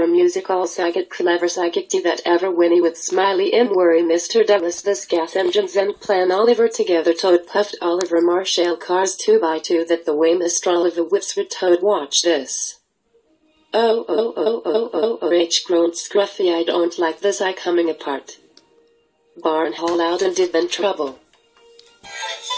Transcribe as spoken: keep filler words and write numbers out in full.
from music all psychic clever psychic D that ever whinny with smiley and worry Mister Douglas this gas engines and plan Oliver together toad puffed Oliver Marshall cars two by two that the way Mister Oliver whips with toad watch this. Oh oh oh oh oh oh H groaned Scruffy I don't like this I coming apart. Barn haul out and did then trouble.